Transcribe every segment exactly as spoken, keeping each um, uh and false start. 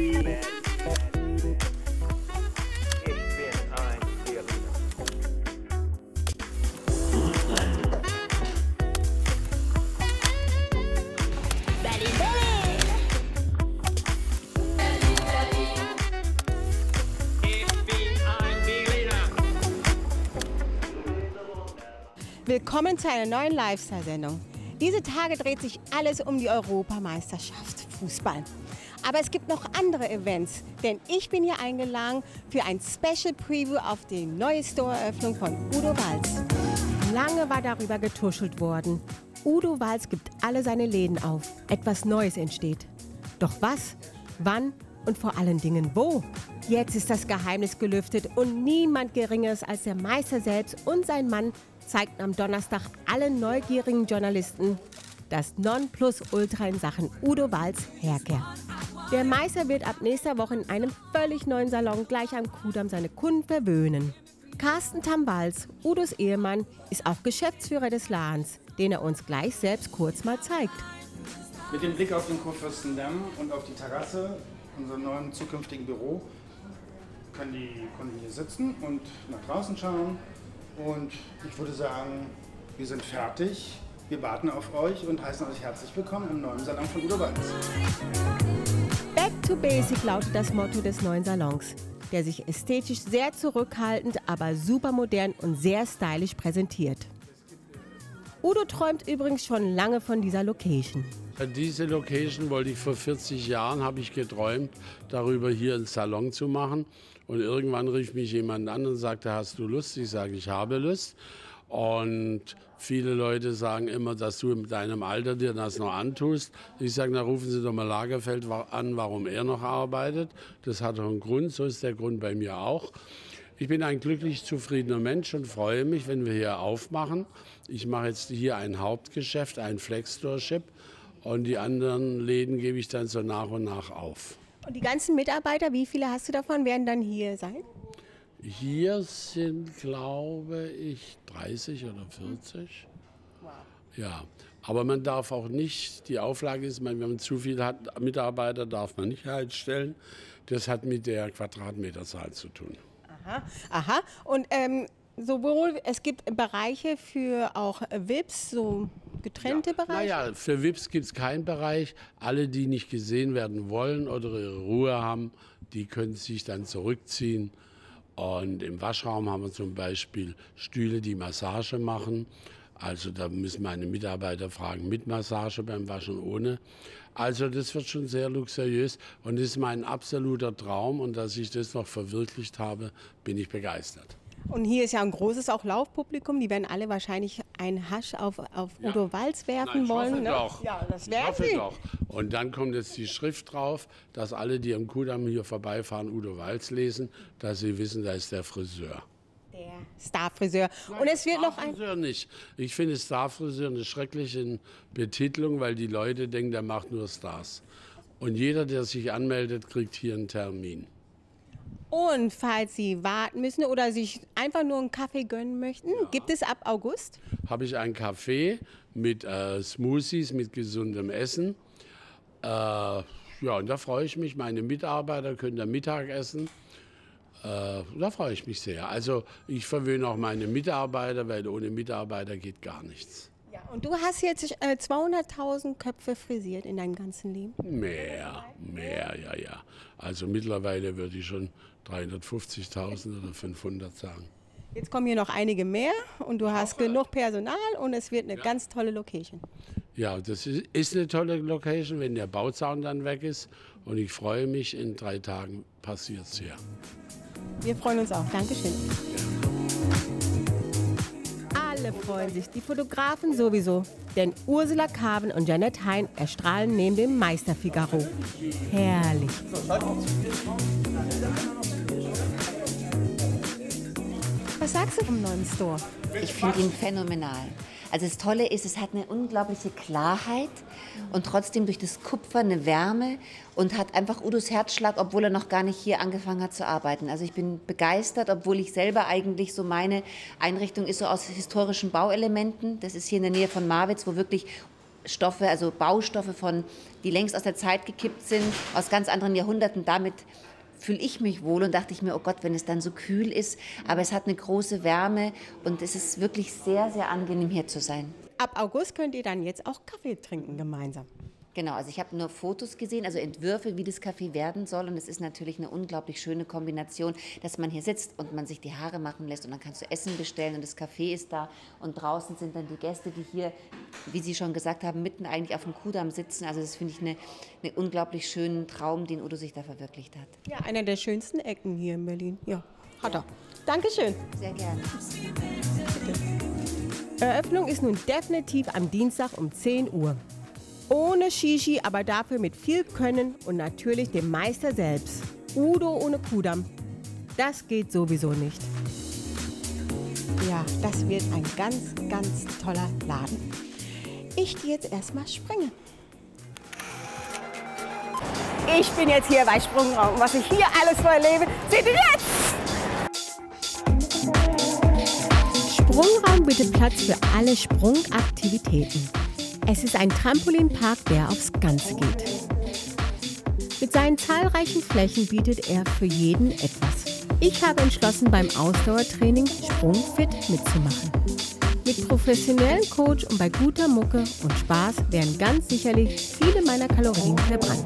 Willkommen zu einer neuen Lifestyle-Sendung. Diese Tage dreht sich alles um die Europameisterschaft Fußball. Aber es gibt noch andere Events, denn ich bin hier eingeladen für ein Special Preview auf die neue Store-Eröffnung von Udo Walz. Lange war darüber getuschelt worden. Udo Walz gibt alle seine Läden auf. Etwas Neues entsteht. Doch was, wann und vor allen Dingen wo? Jetzt ist das Geheimnis gelüftet und niemand Geringeres als der Meister selbst und sein Mann zeigten am Donnerstag allen neugierigen Journalisten das Nonplusultra in Sachen Udo Walz Haircare. Der Meister wird ab nächster Woche in einem völlig neuen Salon gleich am Kudamm seine Kunden verwöhnen. Carsten Tam-Walz, Udos Ehemann, ist auch Geschäftsführer des Ladens, den er uns gleich selbst kurz mal zeigt. Mit dem Blick auf den Kurfürstendamm und auf die Terrasse, unserem neuen zukünftigen Büro, können die Kunden hier sitzen und nach draußen schauen. Und ich würde sagen, wir sind fertig. Wir warten auf euch und heißen euch herzlich willkommen im neuen Salon von Udo Walz. Back to Basic lautet das Motto des neuen Salons, der sich ästhetisch sehr zurückhaltend, aber super modern und sehr stylisch präsentiert. Udo träumt übrigens schon lange von dieser Location. Diese Location wollte ich vor vierzig Jahren, habe ich geträumt, darüber hier einen Salon zu machen. Und irgendwann rief mich jemand an und sagte, hast du Lust? Ich sage, ich habe Lust. Und viele Leute sagen immer, dass du mit deinem Alter dir das noch antust. Ich sage, na rufen Sie doch mal Lagerfeld an, warum er noch arbeitet. Das hat doch einen Grund, so ist der Grund bei mir auch. Ich bin ein glücklich zufriedener Mensch und freue mich, wenn wir hier aufmachen. Ich mache jetzt hier ein Hauptgeschäft, ein Flex-Store-Ship. Und die anderen Läden gebe ich dann so nach und nach auf. Und die ganzen Mitarbeiter, wie viele hast du davon, werden dann hier sein? Hier sind, glaube ich, dreißig oder vierzig. Wow. Ja, aber man darf auch nicht, die Auflage ist, wenn man zu viele hat, Mitarbeiter darf man nicht einstellen. Das hat mit der Quadratmeterzahl zu tun. Aha, aha. Und ähm, sowohl, es gibt Bereiche für auch V I Ps, so getrennte ja. Bereiche? Naja, für V I Ps gibt es keinen Bereich. Alle, die nicht gesehen werden wollen oder ihre Ruhe haben, die können sich dann zurückziehen. Und im Waschraum haben wir zum Beispiel Stühle, die Massage machen. Also da müssen meine Mitarbeiter fragen, mit Massage beim Waschen, ohne. Also das wird schon sehr luxuriös und das ist mein absoluter Traum. Und dass ich das noch verwirklicht habe, bin ich begeistert. Und hier ist ja ein großes auch Laufpublikum. Die werden alle wahrscheinlich einen Hasch auf, auf ja. Udo Walz werfen Nein, ich wollen. hoffe Ne? doch. Ja, das ich werden hoffe sie. doch. Und dann kommt jetzt die Schrift drauf, dass alle, die am Kudamm hier vorbeifahren, Udo Walz lesen, dass sie wissen, da ist der Friseur. Der Starfriseur. Nein, und es wird noch ein Starfriseur nicht. Ich finde Starfriseur eine schreckliche Betitelung, weil die Leute denken, der macht nur Stars. Und jeder, der sich anmeldet, kriegt hier einen Termin. Und falls Sie warten müssen oder sich einfach nur einen Kaffee gönnen möchten, ja. gibt es ab August? Habe ich einen Kaffee mit äh, Smoothies, mit gesundem Essen. Äh, ja, und da freue ich mich. Meine Mitarbeiter können da Mittag essen. Äh, da freue ich mich sehr. Also ich verwöhne auch meine Mitarbeiter, weil ohne Mitarbeiter geht gar nichts. Ja, und du hast jetzt äh, zweihunderttausend Köpfe frisiert in deinem ganzen Leben? Mehr, mehr, ja, ja. Also mittlerweile würde ich schon dreihundertfünfzigtausend oder fünfhundert sagen. Jetzt kommen hier noch einige mehr und du hast genug Personal und es wird eine ja. ganz tolle Location. Ja, das ist, ist eine tolle Location, wenn der Bauzaun dann weg ist. Und ich freue mich, in drei Tagen passiert es hier. Wir freuen uns auch. Dankeschön. Ja. Alle freuen sich, die Fotografen sowieso. Denn Ursula Carven und Jeanette Hein erstrahlen neben dem Meister Figaro. Herrlich. Was sagst du vom neuen Store? Ich finde ihn phänomenal. Also das Tolle ist, es hat eine unglaubliche Klarheit und trotzdem durch das Kupfer eine Wärme und hat einfach Udos Herzschlag, obwohl er noch gar nicht hier angefangen hat zu arbeiten. Also ich bin begeistert, obwohl ich selber eigentlich so meine Einrichtung ist so aus historischen Bauelementen. Das ist hier in der Nähe von Marwitz, wo wirklich Stoffe, also Baustoffe von, die längst aus der Zeit gekippt sind, aus ganz anderen Jahrhunderten. Damit fühle ich mich wohl und dachte ich mir, oh Gott, wenn es dann so kühl ist. Aber es hat eine große Wärme und es ist wirklich sehr, sehr angenehm, hier zu sein. Ab August könnt ihr dann jetzt auch Kaffee trinken gemeinsam. Genau, also ich habe nur Fotos gesehen, also Entwürfe, wie das Café werden soll. Und es ist natürlich eine unglaublich schöne Kombination, dass man hier sitzt und man sich die Haare machen lässt und dann kannst du Essen bestellen und das Café ist da. Und draußen sind dann die Gäste, die hier, wie Sie schon gesagt haben, mitten eigentlich auf dem Kudamm sitzen. Also das finde ich eine, eine unglaublich schönen Traum, den Udo sich da verwirklicht hat. Ja, einer der schönsten Ecken hier in Berlin. Ja, hat er. Dankeschön. Sehr gerne. Eröffnung ist nun definitiv am Dienstag um zehn Uhr. Ohne Shishi, aber dafür mit viel Können und natürlich dem Meister selbst. Udo ohne Kudamm. Das geht sowieso nicht. Ja, das wird ein ganz, ganz toller Laden. Ich gehe jetzt erstmal springen. Ich bin jetzt hier bei Sprungraum. Was ich hier alles so erlebe, seht ihr jetzt! Sprungraum bietet Platz für alle Sprungaktivitäten. Es ist ein Trampolinpark, der aufs Ganze geht. Mit seinen zahlreichen Flächen bietet er für jeden etwas. Ich habe entschlossen, beim Ausdauertraining Sprungfit mitzumachen. Mit professionellem Coach und bei guter Mucke und Spaß werden ganz sicherlich viele meiner Kalorien verbrannt.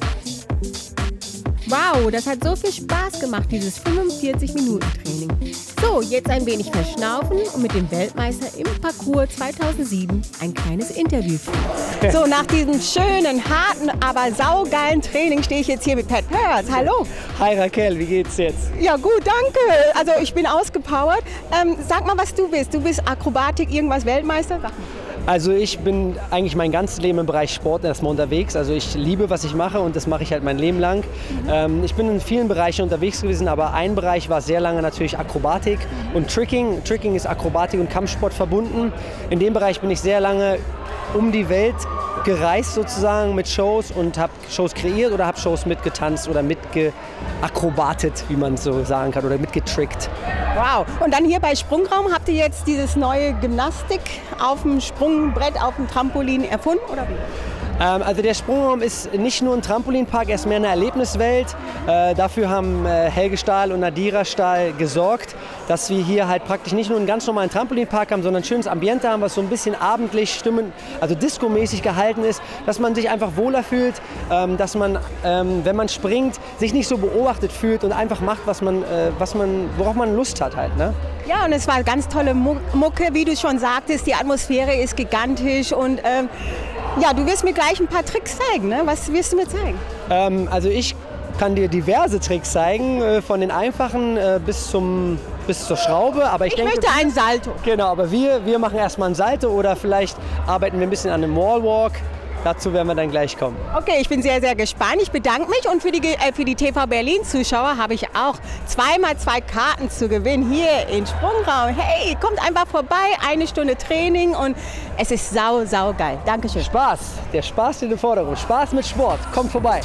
Wow, das hat so viel Spaß gemacht, dieses fünfundvierzig Minuten Training. So, jetzt ein wenig verschnaufen und mit dem Weltmeister im Parcours zweitausendsieben ein kleines Interview führen. So, nach diesem schönen, harten, aber saugeilen Training stehe ich jetzt hier mit Pat Perez. Hallo. Hi Raquel, wie geht's jetzt? Ja gut, danke. Also ich bin ausgepowert. Ähm, sag mal, was du bist. Du bist Akrobatik, irgendwas Weltmeister? Sag mal. Also ich bin eigentlich mein ganzes Leben im Bereich Sport erstmal unterwegs. Also ich liebe, was ich mache und das mache ich halt mein Leben lang. Mhm. Ähm, ich bin in vielen Bereichen unterwegs gewesen, aber ein Bereich war sehr lange natürlich Akrobatik und Tricking. Tricking ist Akrobatik und Kampfsport verbunden. In dem Bereich bin ich sehr lange um die Welt gereist sozusagen mit Shows und habe Shows kreiert oder habe Shows mitgetanzt oder mitgeakrobatet, wie man so sagen kann, oder mitgetrickt. Wow. Und dann hier bei Sprungraum habt ihr jetzt dieses neue Gymnastik auf dem Sprungbrett, auf dem Trampolin erfunden, oder wie? Ähm, also der Sprungraum ist nicht nur ein Trampolinpark, er ist mehr eine Erlebniswelt. Äh, dafür haben äh, Helge Stahl und Nadira Stahl gesorgt, dass wir hier halt praktisch nicht nur einen ganz normalen Trampolinpark haben, sondern ein schönes Ambiente haben, was so ein bisschen abendlich stimmen, also discomäßig gehalten ist, dass man sich einfach wohler fühlt, ähm, dass man, ähm, wenn man springt, sich nicht so beobachtet fühlt und einfach macht, was man, äh, was man, worauf man Lust hat halt, ne? Ja, und es war ganz tolle Mucke, wie du schon sagtest, die Atmosphäre ist gigantisch und ähm, ja, du wirst mir gleich ein paar Tricks zeigen, ne? Was wirst du mir zeigen? Ähm, also ich kann dir diverse Tricks zeigen, äh, von den einfachen äh, bis, zum, bis zur Schraube. Aber ich, ich denke, möchte einen Salto. Genau, aber wir, wir machen erstmal einen Salto oder vielleicht arbeiten wir ein bisschen an einem Wallwalk. Dazu werden wir dann gleich kommen. Okay, ich bin sehr, sehr gespannt. Ich bedanke mich und für die, äh, für die T V Berlin-Zuschauer habe ich auch zweimal zwei Karten zu gewinnen hier in Sprungraum. Hey, kommt einfach vorbei, eine Stunde Training und es ist sau, sau geil. Dankeschön. Spaß, der Spaß steht im Vordergrund. Spaß mit Sport, kommt vorbei.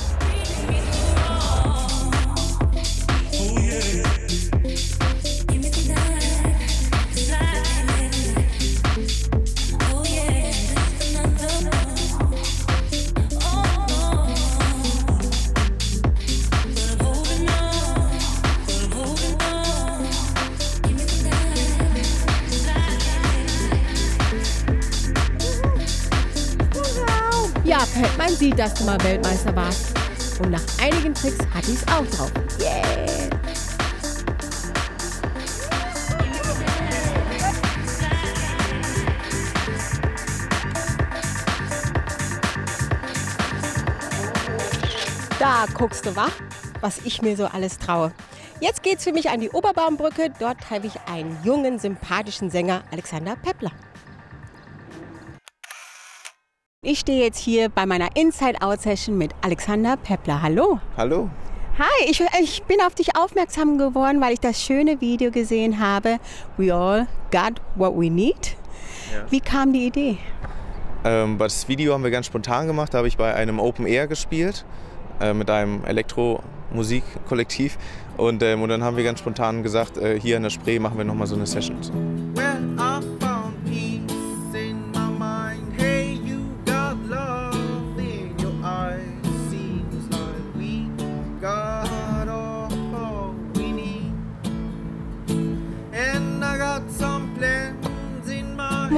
Ja, Pat, man sieht, dass du mal Weltmeister warst. Und nach einigen Tricks hatte ich es auch drauf. Yeah! Da guckst du, wa? Was ich mir so alles traue. Jetzt geht's für mich an die Oberbaumbrücke. Dort treffe ich einen jungen, sympathischen Sänger, Alexander Peppler. Ich stehe jetzt hier bei meiner Inside-Out-Session mit Alexander Peppler. Hallo. Hallo. Hi, ich, ich bin auf dich aufmerksam geworden, weil ich das schöne Video gesehen habe. We all got what we need. Ja. Wie kam die Idee? Ähm, das Video haben wir ganz spontan gemacht. Da habe ich bei einem Open Air gespielt äh, mit einem Elektromusikkollektiv. Und, ähm, und dann haben wir ganz spontan gesagt, äh, hier in der Spree machen wir nochmal so eine Session.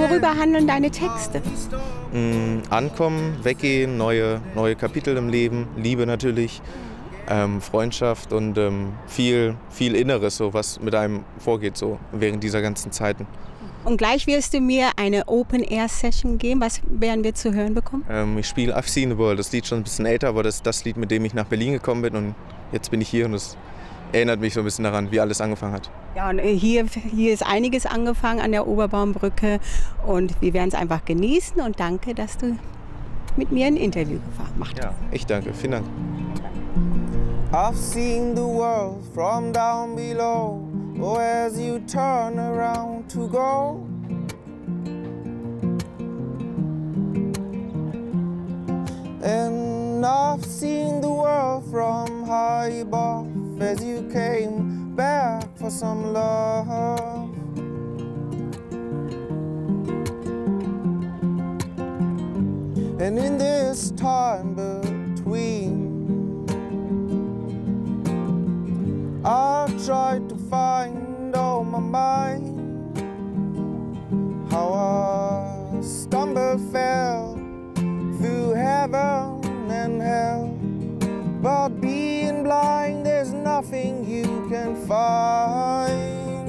Worüber handeln deine Texte? Mm, ankommen, weggehen, neue, neue Kapitel im Leben, Liebe natürlich, ähm, Freundschaft und ähm, viel, viel Inneres, so, was mit einem vorgeht so, während dieser ganzen Zeiten. Und gleich wirst du mir eine Open-Air-Session geben. Was werden wir zu hören bekommen? Ähm, ich spiele I've Seen the World. Das Lied ist schon ein bisschen älter, aber das ist das Lied, mit dem ich nach Berlin gekommen bin. Und jetzt bin ich hier und es erinnert mich so ein bisschen daran, wie alles angefangen hat. Ja, und hier, hier ist einiges angefangen an der Oberbaumbrücke. Und wir werden es einfach genießen. Und danke, dass du mit mir ein Interview gemacht hast. Ja, ich danke. Vielen Dank. I've seen the world from down below. Oh, as you turn around to go, and I've seen the world from high above as you came back for some love. And in this time between, I tried to find on my mind how I stumbled, fell through heaven and hell. But being blind, there's nothing you can find.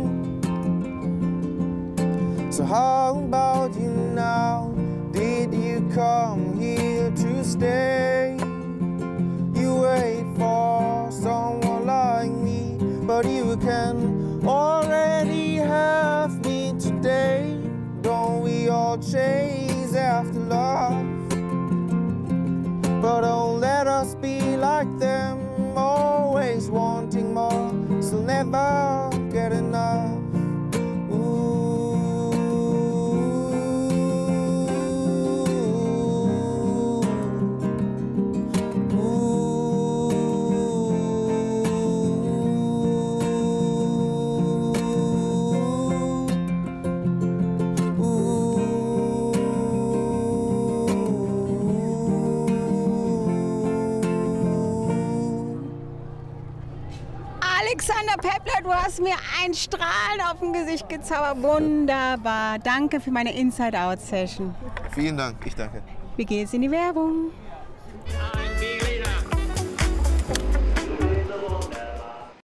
So how about you now? Did you come here to stay? You wait for someone like me, but you can already have me today. Don't we all chase after love? But don't let us be like them, always wanting more, so never get enough. Alexander Peppler, du hast mir ein Strahlen auf dem Gesicht gezaubert. Wunderbar. Danke für meine Inside-Out-Session. Vielen Dank, ich danke. Wir gehen jetzt in die Werbung.